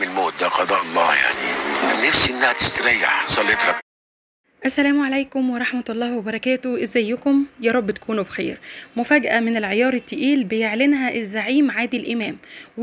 من الموت، ده قضاء الله يعني. نفسي انها تستريح. صليت ركعتين. السلام عليكم ورحمة الله وبركاته. ازيكم؟ يا رب تكونوا بخير. مفاجأة من العيار التقيل بيعلنها الزعيم عادل إمام،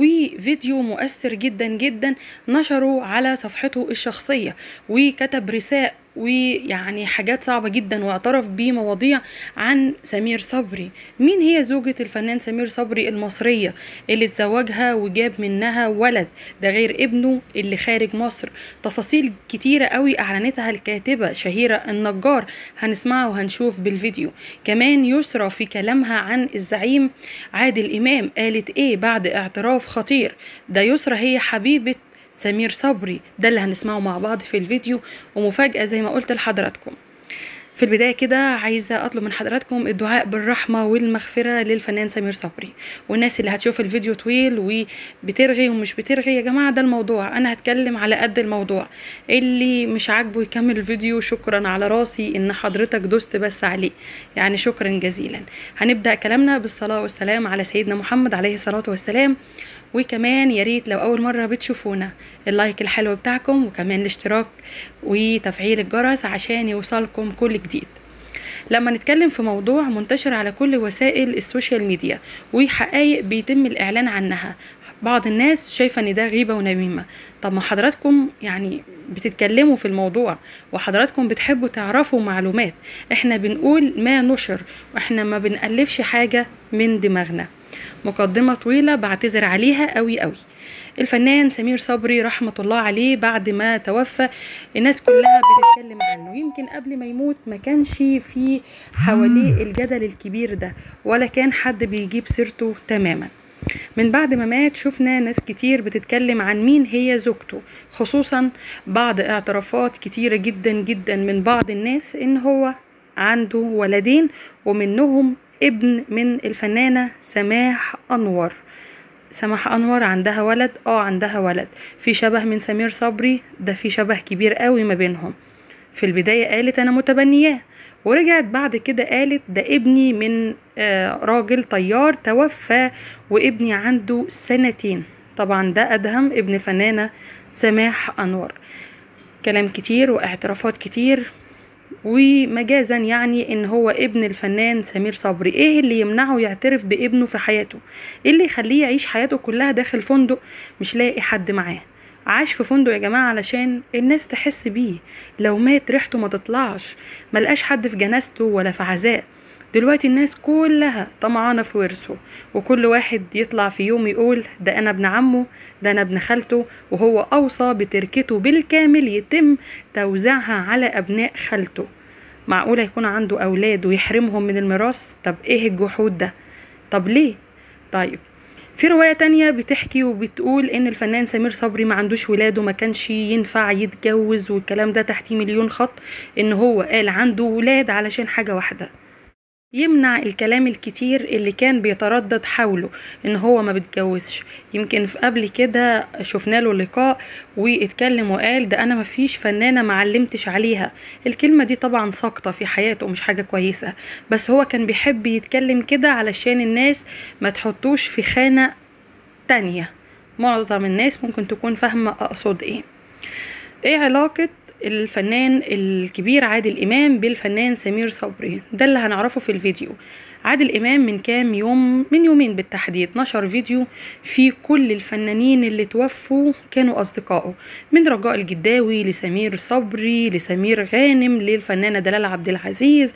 وفيديو مؤثر جدا جدا نشره على صفحته الشخصية، وكتب رثاء ويعني حاجات صعبة جدا، واعترف بمواضيع عن سمير صبري. مين هي زوجة الفنان سمير صبري المصرية اللي اتزوجها وجاب منها ولد، ده غير ابنه اللي خارج مصر. تفاصيل كتيرة قوي اعلنتها الكاتبة شهيرة النجار، هنسمعها وهنشوف بالفيديو. كمان يسرى في كلامها عن الزعيم عادل إمام قالت ايه بعد اعتراف خطير. ده يسرى هي حبيبة سمير صبري، ده اللي هنسمعه مع بعض في الفيديو، ومفاجأة زي ما قلت لحضراتكم. في البداية كده عايزة أطلب من حضراتكم الدعاء بالرحمة والمغفرة للفنان سمير صبري. والناس اللي هتشوف الفيديو طويل وبترغي ومش بترغي، يا جماعة ده الموضوع، أنا هتكلم على قد الموضوع. اللي مش عاجبه يكمل الفيديو، شكرا على راسي إن حضرتك دوست بس عليه، يعني شكرا جزيلا. هنبدأ كلامنا بالصلاة والسلام على سيدنا محمد عليه الصلاة والسلام. وكمان يا ريت لو اول مره بتشوفونا اللايك الحلو بتاعكم، وكمان الاشتراك وتفعيل الجرس عشان يوصلكم كل جديد. لما نتكلم في موضوع منتشر على كل وسائل السوشيال ميديا وحقائق بيتم الاعلان عنها، بعض الناس شايفه ان ده غيبه ونميمه. طب ما حضراتكم يعني بتتكلموا في الموضوع، وحضراتكم بتحبوا تعرفوا معلومات، احنا بنقول ما نشر، واحنا ما بنألفش حاجه من دماغنا. مقدمة طويلة بعتذر عليها قوي قوي. الفنان سمير صبري رحمة الله عليه بعد ما توفى الناس كلها بتتكلم عنه، يمكن قبل ما يموت ما كانش في حواليه الجدل الكبير ده، ولا كان حد بيجيب سيرته تماما. من بعد ما مات شفنا ناس كتير بتتكلم عن مين هي زوجته، خصوصا بعض اعترافات كتيرة جدا جدا من بعض الناس ان هو عنده ولدين، ومنهم ابن من الفنانة سماح أنور. سماح أنور عندها ولد، عندها ولد في شبه من سمير صبري، ده في شبه كبير قوي ما بينهم. في البداية قالت أنا متبنياه، ورجعت بعد كده قالت ده ابني من راجل طيار توفى وابني عنده 2 سنين. طبعا ده أدهم ابن الفنانة سماح أنور. كلام كتير واعترافات كتير، ومجازا يعني ان هو ابن الفنان سمير صبري. ايه اللي يمنعه يعترف بابنه في حياته؟ ايه اللي يخليه يعيش حياته كلها داخل فندق مش لاقي حد معاه؟ عاش في فندق يا جماعة علشان الناس تحس بيه، لو مات ريحته ما تطلعش، ملقاش حد في جنازته ولا في عزاء. دلوقتي الناس كلها طمعانة في ورثه، وكل واحد يطلع في يوم يقول ده انا ابن عمه، ده انا ابن خالته، وهو اوصى بتركته بالكامل يتم توزيعها على ابناء خالته. معقولة يكون عنده اولاد ويحرمهم من الميراث؟ طب ايه الجحود ده؟ طب ليه؟ طيب في رواية تانية بتحكي وبتقول ان الفنان سمير صبري ما عندوش ولاد وما كانش ينفع يتجوز، والكلام ده تحتيه مليون خط، ان هو قال عنده ولاد علشان حاجة واحدة، يمنع الكلام الكتير اللي كان بيتردد حوله ان هو ما بيتجوزش. يمكن في قبل كده شفنا له لقاء واتكلم وقال ده انا ما فيش فنانة معلمتش عليها. الكلمة دي طبعا ساقطة في حياته، مش حاجة كويسة، بس هو كان بيحب يتكلم كده علشان الناس ما تحطوش في خانة تانية. معظم الناس ممكن تكون فاهمة اقصد ايه علاقة الفنان الكبير عادل إمام بالفنان سمير صبري؟ ده اللي هنعرفه في الفيديو. عادل إمام من كام يوم، من يومين بالتحديد، نشر فيديو فيه كل الفنانين اللي توفوا كانوا أصدقائه، من رجاء الجداوي لسمير صبري لسمير غانم للفنانة دلال عبد العزيز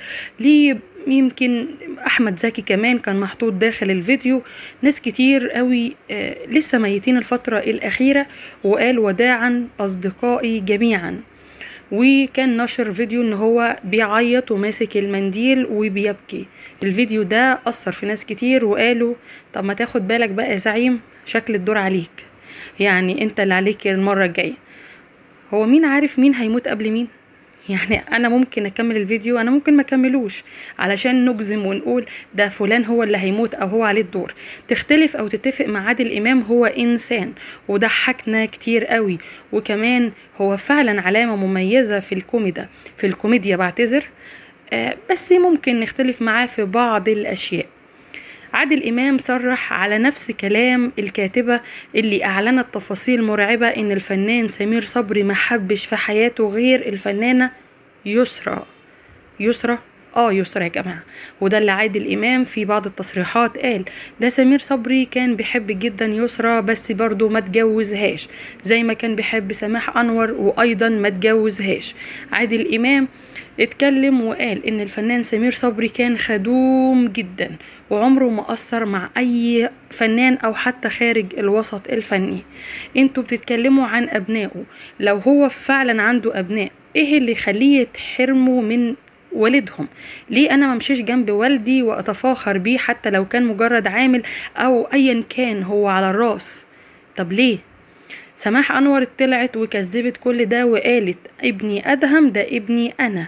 يمكن أحمد زكي كمان كان محطوط داخل الفيديو. ناس كتير قوي لسه ميتين الفترة الأخيرة، وقال وداعا أصدقائي جميعا. وكان نشر فيديو ان هو بيعيط وماسك المنديل وبيبكي. الفيديو ده اثر في ناس كتير وقالوا طب ما تاخد بالك بقى يا زعيم، شكل الدور عليك، يعني انت اللي عليك المرة الجاية. هو مين عارف مين هيموت قبل مين؟ يعني انا ممكن اكمل الفيديو، انا ممكن ما اكملوش علشان نجزم ونقول ده فلان هو اللي هيموت او هو عليه الدور. تختلف او تتفق مع عادل امام، هو انسان وضحكنا كتير قوي، وكمان هو فعلا علامة مميزة في الكوميديا بعتذر، بس ممكن نختلف معاه في بعض الاشياء. عادل إمام صرح على نفس كلام الكاتبة اللي أعلنت تفاصيل مرعبة إن الفنان سمير صبري ما حبش في حياته غير الفنانة يسرا. يسرا يسرا يا جماعة. وده اللي عادل إمام في بعض التصريحات قال ده سمير صبري كان بيحب جدا يسرا بس برضو ما تجوزهاش، زي ما كان بيحب سماح أنور وأيضا ما تجوزهاش. عادل إمام اتكلم وقال ان الفنان سمير صبري كان خدوم جدا وعمره ما قصر مع اي فنان او حتى خارج الوسط الفني. انتوا بتتكلموا عن ابنائه، لو هو فعلا عنده ابناء ايه اللي يخليه يتحرموا من والدهم؟ ليه انا ما مشيش جنب والدي واتفاخر بيه حتى لو كان مجرد عامل او ايا كان هو على الراس؟ طب ليه؟ سماح أنور طلعت وكذبت كل ده وقالت ابني أدهم ده ابني أنا،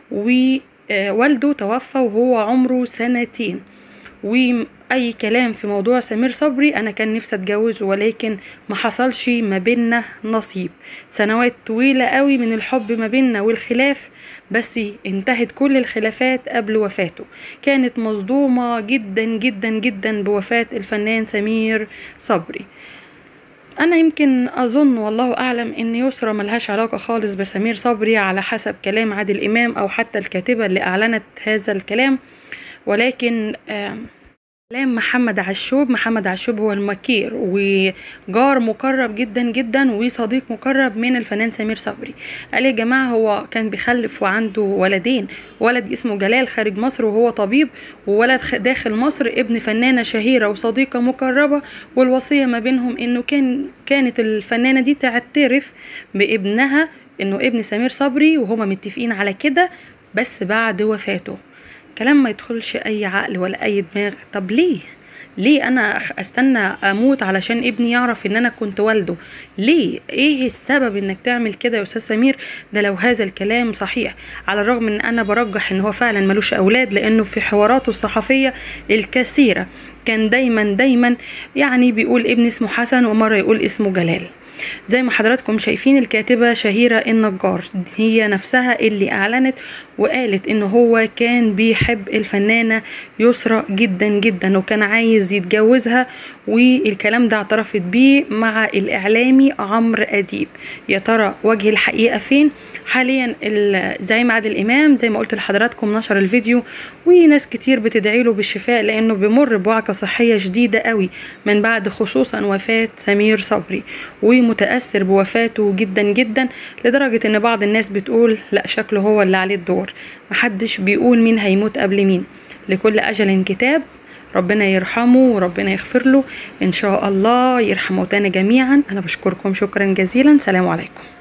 ووالده توفى وهو عمره 2 سنين. وأي كلام في موضوع سمير صبري أنا كان نفسي أتجوزه ولكن ما حصلش ما بيننا نصيب. سنوات طويلة قوي من الحب ما بيننا والخلاف، بس انتهت كل الخلافات قبل وفاته. كانت مصدومة جدا جدا جدا بوفاة الفنان سمير صبري. انا يمكن اظن والله اعلم ان يسرا ملهاش علاقة خالص بسمير صبري على حسب كلام عادل امام او حتى الكاتبة اللي اعلنت هذا الكلام، ولكن كلام محمد عشوب هو المكير وجار مقرب جدا جدا وصديق مقرب من الفنان سمير صبري. قال يا جماعة هو كان بيخلف وعنده ولدين، ولد اسمه جلال خارج مصر وهو طبيب، وولد داخل مصر ابن فنانة شهيرة وصديقة مقربة، والوصية ما بينهم انه كانت الفنانة دي تعترف بابنها انه ابن سمير صبري، وهما متفقين على كده بس بعد وفاته. كلام ما يدخلش اي عقل ولا اي دماغ. طب ليه انا استنى اموت علشان ابني يعرف ان انا كنت والده؟ ليه؟ ايه السبب انك تعمل كده يا استاذ سمير؟ ده لو هذا الكلام صحيح، على الرغم ان انا برجح ان هو فعلا ملوش اولاد، لانه في حواراته الصحفية الكثيرة كان دايما يعني بيقول ابن اسمه حسن ومرة يقول اسمه جلال. زي ما حضراتكم شايفين الكاتبة شهيرة النجار هي نفسها اللي اعلنت وقالت ان هو كان بيحب الفنانة يسرا جدا جدا وكان عايز يتجوزها، والكلام ده اعترفت بيه مع الاعلامي عمرو اديب. يا ترى وجه الحقيقة فين؟ حاليا الزعيم عادل امام زي ما قلت لحضراتكم نشر الفيديو، وناس كتير بتدعي له بالشفاء لانه بيمر بوعكة صحية شديدة قوي من بعد خصوصا وفاة سمير صبري، ومتأثر بوفاته جدا جدا لدرجة ان بعض الناس بتقول لا شكله هو اللي عليه الدور. محدش بيقول مين هيموت قبل مين، لكل اجل كتاب. ربنا يرحمه وربنا يغفر له ان شاء الله، يرحم موتانا جميعا. انا بشكركم شكرا جزيلا، سلام عليكم.